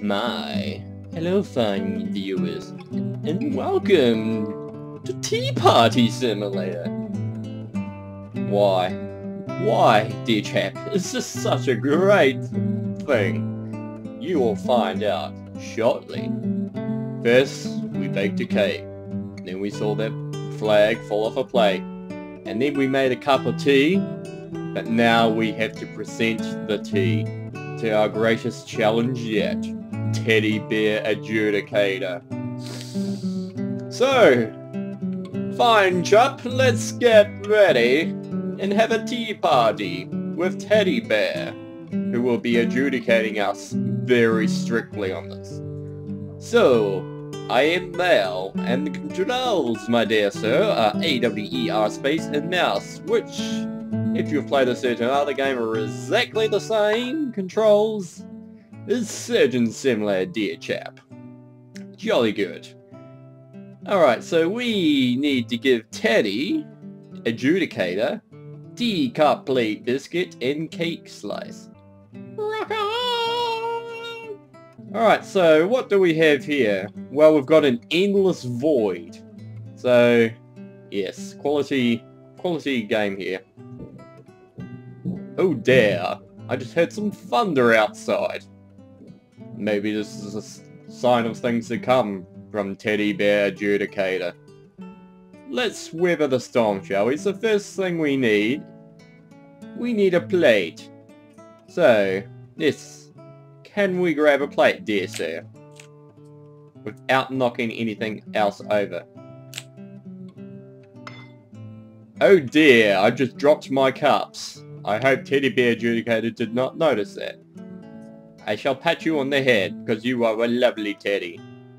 My, hello fine viewers, and welcome to Tea Party Simulator. Why, dear chap, is this such a great thing? You will find out shortly. First, we baked a cake, then we saw that flag fall off a plate, and then we made a cup of tea, but now we have to present the tea to our greatest challenge yet, Teddy Bear Adjudicator. So, fine chap, let's get ready and have a tea party with Teddy Bear, who will be adjudicating us very strictly on this. So, I am Mel, and the controls, my dear sir, are AWER space and mouse, which, if you've played a certain other game, are exactly the same controls as Surgeon Simulator, dear chap. Jolly good. Alright, so we need to give Teddy, Adjudicator, tea cup plate biscuit and cake slice. Alright, so what do we have here? Well, we've got an endless void. So, yes, quality game here. Oh dear, I just heard some thunder outside. Maybe this is a sign of things to come from Teddy Bear Adjudicator. Let's weather the storm, shall we? So first thing we need a plate. So, yes, can we grab a plate, dear sir? Without knocking anything else over. Oh dear, I just dropped my cups. I hope Teddy Bear Adjudicator did not notice that. I shall pat you on the head, because you are a lovely Teddy.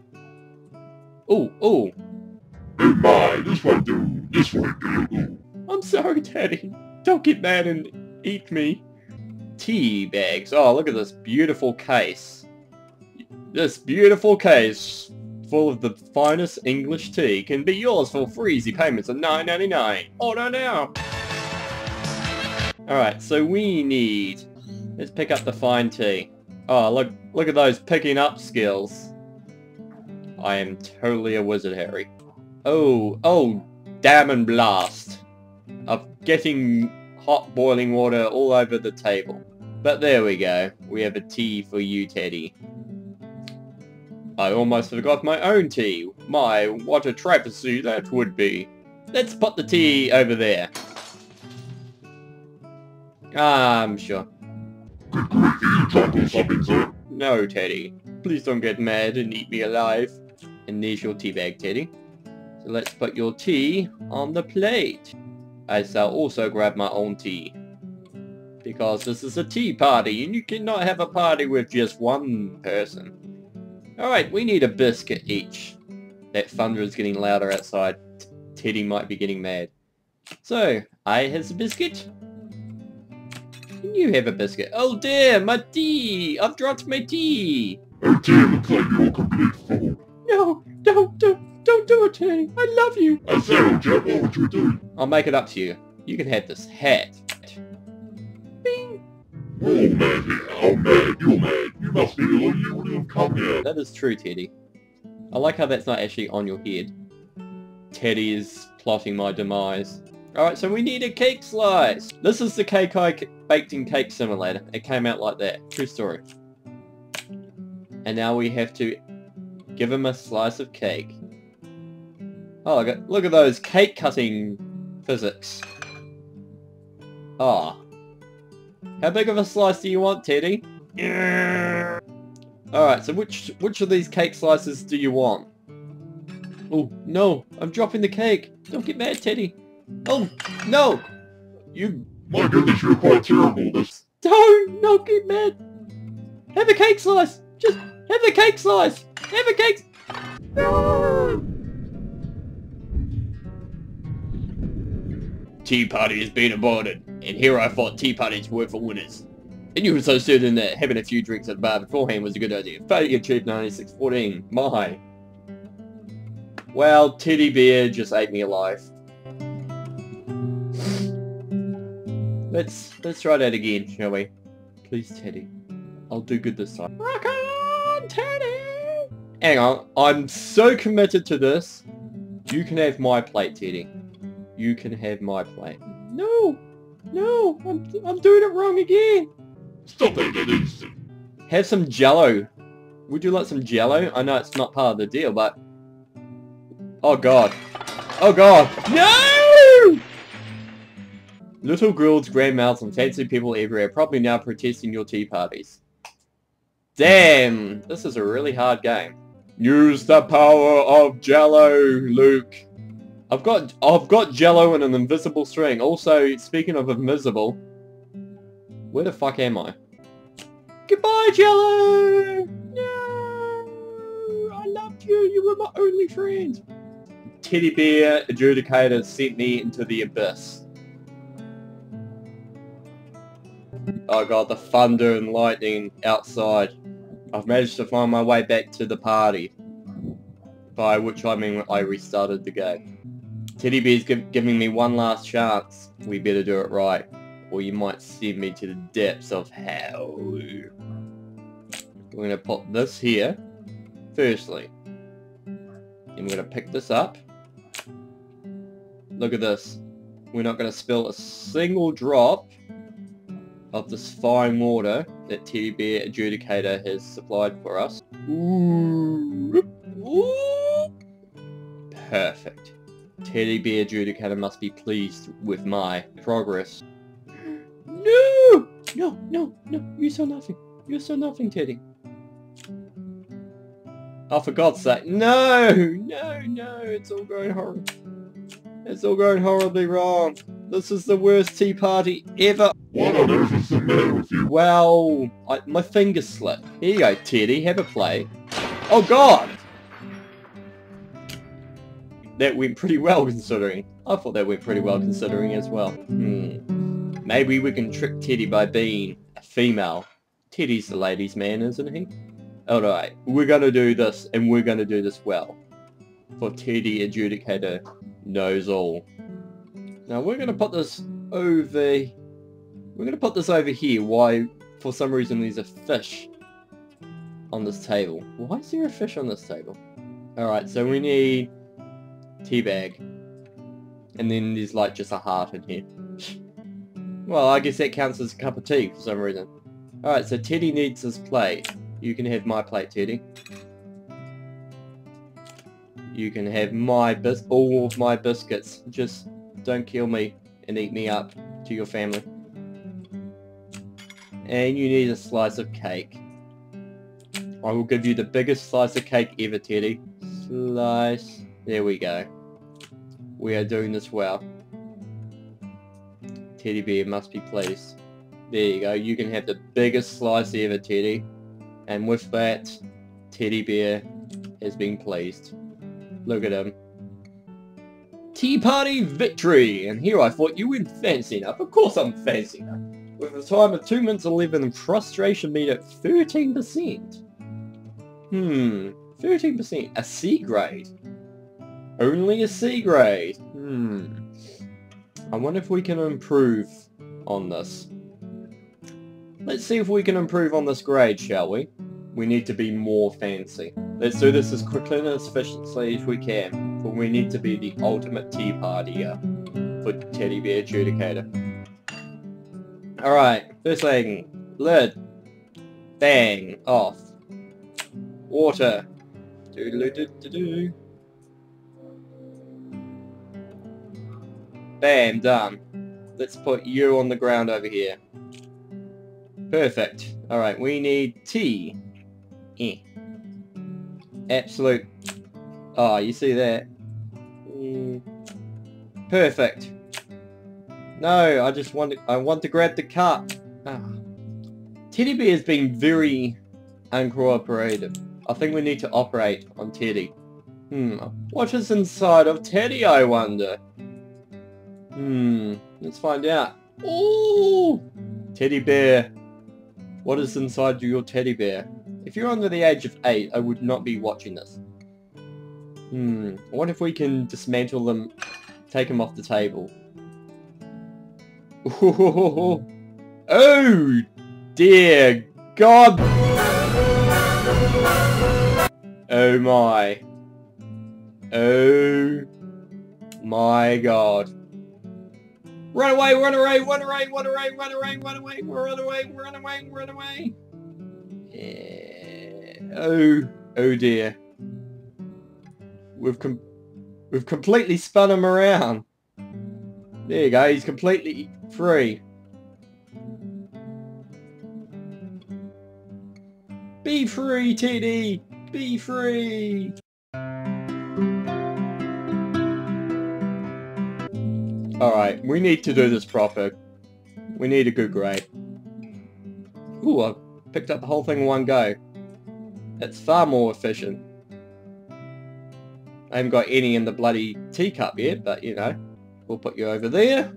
Ooh. Hey, my, this won't do. This won't do. I'm sorry, Teddy. Don't get mad and eat me. Tea bags. Oh, look at this beautiful case. This beautiful case full of the finest English tea can be yours for free easy payments of $9.99. Order now. Alright, so we need... Let's pick up the fine tea. Oh, look at those picking up skills. I am totally a wizard, Harry. Oh, damn and blast. Of getting hot boiling water all over the table. But there we go. We have a tea for you, Teddy. I almost forgot my own tea. My, what a travesty that would be. Let's put the tea over there. I'm sure. Good grief, are you drunk or something, sir? No, Teddy. Please don't get mad and eat me alive. And there's your tea bag, Teddy. So let's put your tea on the plate. I shall also grab my own tea. Because this is a tea party, and you cannot have a party with just one person. Alright, we need a biscuit each. That thunder is getting louder outside. Teddy might be getting mad. So, I has a biscuit. And you have a biscuit. Oh dear, my tea! I've dropped my tea! Oh dear, looks like you're a complete fool. No, don't do it, Teddy. I love you. I said, oh Jeff, what would you do? I'll make it up to you. You can have this hat. Bing! We're all mad here. I'm mad, you're mad. You must be ill or you would have come here. That is true, Teddy. I like how that's not actually on your head. Teddy is plotting my demise. Alright, so we need a cake slice. This is the cake I baked in Cake Simulator. It came out like that. True story. And now we have to give him a slice of cake. Oh, look at those cake cutting physics. Ah. How big of a slice do you want, Teddy? Alright, so which of these cake slices do you want? Oh, no, I'm dropping the cake. Don't get mad, Teddy. Oh, no! You... My goodness, you're quite terrible. Don't get mad. Have a cake slice. Just have a cake slice. Have a cake... Tea party has been aborted, and here I thought tea parties were for winners. And you were so certain that having a few drinks at the bar beforehand was a good idea. Failure achieved 96-14. My. Well, Teddy Bear just ate me alive. Let's try that again, shall we? Please, Teddy. I'll do good this time. Rock on! on, Teddy! Hang on, I'm so committed to this. You can have my plate, Teddy. You can have my plate. No! No! I'm doing it wrong again! Stop it at instant. Have some Jello. Would you like some Jello? I know it's not part of the deal, but... Oh god. Oh god. No! Little grills, grandmouths, and fancy people everywhere probably now protesting your tea parties. Damn! This is a really hard game. Use the power of Jello, Luke. I've got Jello and an invisible string. Also, speaking of invisible, where the fuck am I? Goodbye, Jello! No! I loved you. You were my only friend. Teddy bear adjudicator sent me into the abyss. Oh god, the thunder and lightning outside. I've managed to find my way back to the party. By which I mean I restarted the game. Teddy bear's giving me one last chance. We better do it right, or you might send me to the depths of hell. We're going to put this here, firstly. And we're going to pick this up. Look at this. We're not going to spill a single drop of this fine water that Teddy Bear Adjudicator has supplied for us. Ooh. Ooh. Perfect. Teddy Bear Adjudicator must be pleased with my progress. No! No, no, no. You saw nothing. You saw nothing, Teddy. Oh, for God's sake. No! No, no. It's all going horrible. It's all going horribly wrong. This is the worst tea party ever. What on earth is the matter with you? Well, my finger slipped. Here you go, Teddy. Have a play. Oh, God! That went pretty well considering. I thought that went pretty well considering as well. Maybe we can trick Teddy by being a female. Teddy's the ladies' man, isn't he? Alright, we're gonna do this, and we're gonna do this well. For Teddy Adjudicator knows all. Now we're gonna put this over... We're gonna put this over here. Why, for some reason, there's a fish on this table. Why is there a fish on this table? Alright, so we need... tea bag. And then there's like just a heart in here. Well, I guess that counts as a cup of tea for some reason. Alright, so Teddy needs his plate. You can have my plate, Teddy. You can have all of my biscuits. Just don't kill me and eat me up to your family. And you need a slice of cake. I will give you the biggest slice of cake ever, Teddy. Slice. There we go. We are doing this well. Teddy bear must be pleased. There you go. You can have the biggest slice ever, Teddy. And with that, Teddy bear has been pleased. Look at him. Tea party victory! And here I thought you weren't fancy enough. Of course I'm fancy enough. With a time of 2 minutes 11 and frustration meter at 13%. 13%. A C grade. Only a C grade. I wonder if we can improve on this. Let's see if we can improve on this grade, shall we? We need to be more fancy. Let's do this as quickly and as efficiently as we can, for we need to be the ultimate tea party for Teddy Bear Adjudicator. Alright, first thing, lid. Bang, off. Water. Doodle-doo-doo-doo. Bam, done. Let's put you on the ground over here. Perfect. Alright, we need tea. Absolute. Oh, you see that? Perfect. No, I want to grab the cup. Teddy Bear has been very uncooperative. I think we need to operate on Teddy. What is inside of Teddy, I wonder? Let's find out. Ooh! Teddy Bear. What is inside your teddy bear? If you're under the age of 8, I would not be watching this. I wonder if we can dismantle them, take them off the table. Oh, dear God! Oh my. Oh my god. Run away, run away, run away, run away, run away, run away, run away, run away, run away. Yeah. Oh dear. We've completely spun him around. There you go, he's completely free. Be free, Teddy! Be free! Alright, we need to do this proper. We need a good grade. Ooh, I picked up the whole thing in one go. It's far more efficient. I haven't got any in the bloody teacup yet, but you know, we'll put you over there.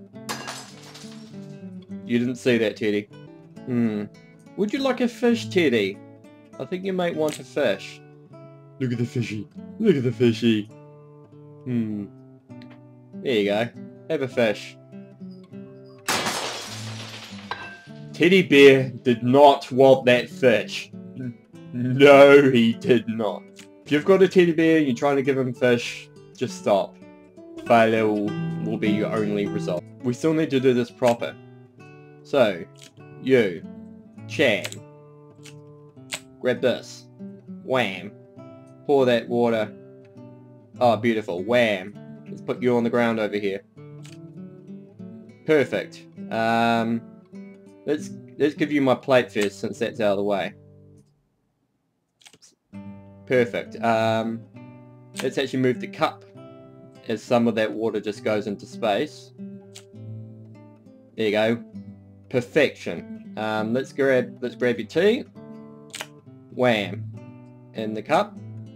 You didn't see that, Teddy. Would you like a fish, Teddy? I think you might want a fish. Look at the fishy. Look at the fishy. There you go. Have a fish. Teddy bear did not want that fish. No, he did not. If you've got a teddy bear and you're trying to give him fish, just stop. Failure will be your only result. We still need to do this proper. So, you, Chan, grab this. Wham. Pour that water. Oh, beautiful. Wham. Let's put you on the ground over here. Perfect. Let's give you my plate first, since that's out of the way. Perfect. Let's actually move the cup, as some of that water just goes into space. There you go. Perfection. Let's grab your tea. Wham. In the cup.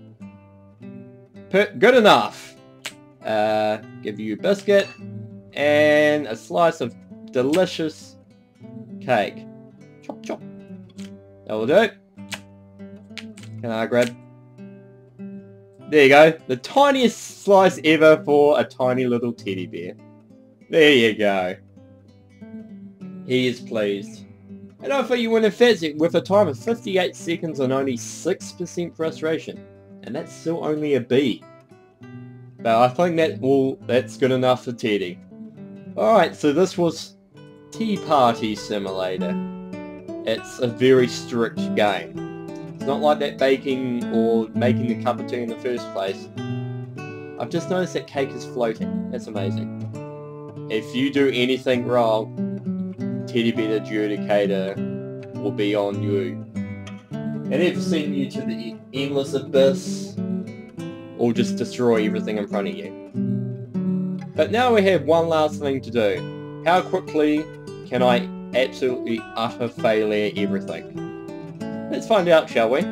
Good enough. Give you a biscuit and a slice of delicious cake. Chop chop. That will do. Can I grab? There you go. The tiniest slice ever for a tiny little teddy bear. There you go. He is pleased. And I thought you win a Fezzik with a time of 58 seconds and only 6% frustration. And that's still only a B. But I think that's good enough for Teddy. Alright, so this was Tea Party Simulator. It's a very strict game. It's not like that baking or making the cup of tea in the first place. I've just noticed that cake is floating. That's amazing. If you do anything wrong, Teddy Bear Adjudicator will be on you. And either send you to the endless abyss, or just destroy everything in front of you. But now we have one last thing to do. How quickly can I absolutely utter failure everything? Let's find out, shall we?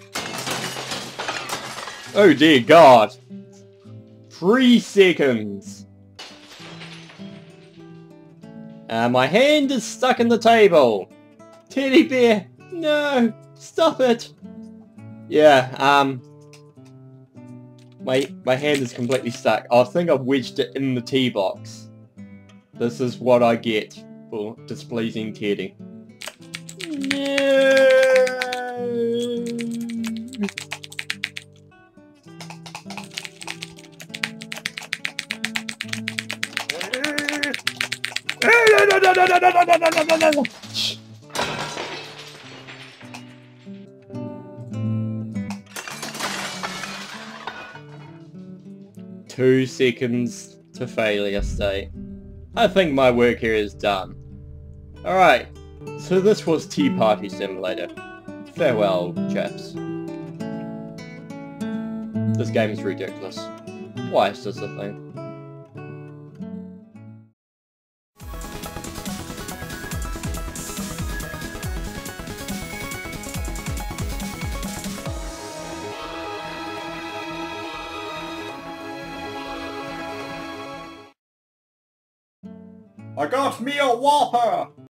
Oh dear God! 3 seconds! My hand is stuck in the table! Teddy bear! No! Stop it! Yeah, my hand is completely stuck. I think I've wedged it in the tea box. This is what I get for displeasing Teddy. No! No. 2 seconds to failure state. I think my work here is done. Alright, so this was Tea Party Simulator. Farewell, chaps. This game is ridiculous. Why is this a thing? I got me a Whopper!